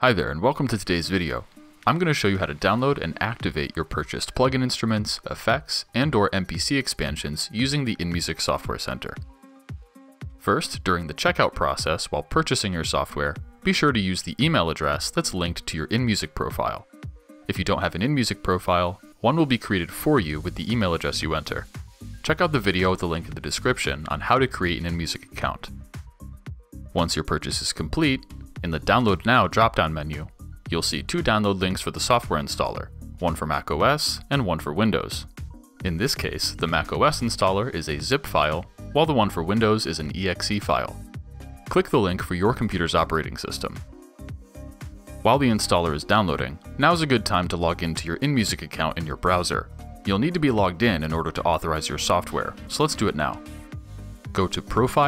Hi there, and welcome to today's video. I'm going to show you how to download and activate your purchased plugin instruments, effects, and/or MPC expansions using the InMusic Software Center. First, during the checkout process while purchasing your software, be sure to use the email address that's linked to your InMusic profile. If you don't have an InMusic profile, one will be created for you with the email address you enter. Check out the video with the link in the description on how to create an InMusic account. Once your purchase is complete, in the Download Now drop-down menu, you'll see two download links for the software installer, one for macOS and one for Windows. In this case, the macOS installer is a zip file, while the one for Windows is an exe file. Click the link for your computer's operating system. While the installer is downloading, now's a good time to log into your InMusic account in your browser. You'll need to be logged in order to authorize your software, so let's do it now. Go to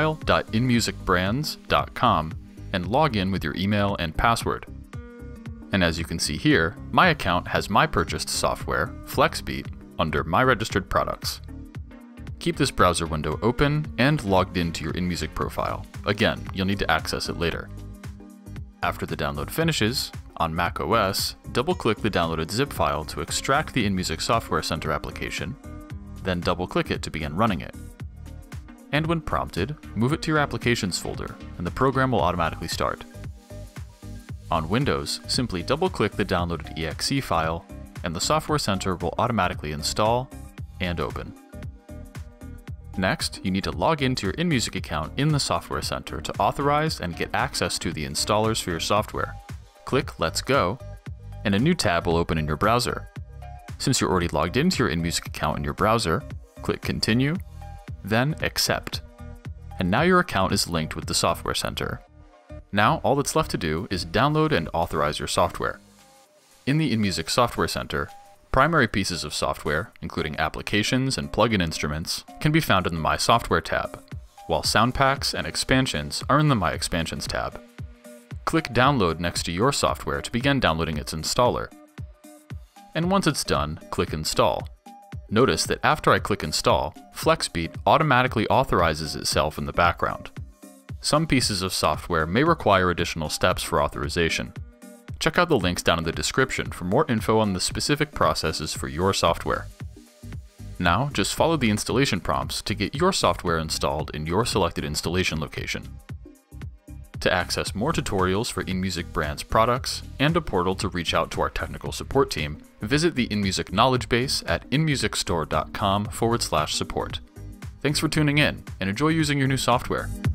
profile.inmusicbrands.com and log in with your email and password. And as you can see here, my account has my purchased software, FlexBeat, under My Registered Products. Keep this browser window open and logged into your InMusic profile. Again, you'll need to access it later. After the download finishes, on macOS, double-click the downloaded zip file to extract the InMusic Software Center application, then double-click it to begin running it. And when prompted, move it to your Applications folder, and the program will automatically start. On Windows, simply double-click the downloaded exe file, and the Software Center will automatically install and open. Next, you need to log into your InMusic account in the Software Center to authorize and get access to the installers for your software. Click Let's Go, and a new tab will open in your browser. Since you're already logged into your InMusic account in your browser, click Continue, then Accept. And now your account is linked with the Software Center. Now all that's left to do is download and authorize your software. In the InMusic Software Center, primary pieces of software, including applications and plugin instruments, can be found in the My Software tab, while sound packs and expansions are in the My Expansions tab. Click Download next to your software to begin downloading its installer. And once it's done, click Install. Notice that after I click Install, FlexBeat automatically authorizes itself in the background. Some pieces of software may require additional steps for authorization. Check out the links down in the description for more info on the specific processes for your software. Now, just follow the installation prompts to get your software installed in your selected installation location. To access more tutorials for InMusic Brands products and a portal to reach out to our technical support team, visit the InMusic knowledge base at inmusicstore.com/support. Thanks for tuning in, and enjoy using your new software.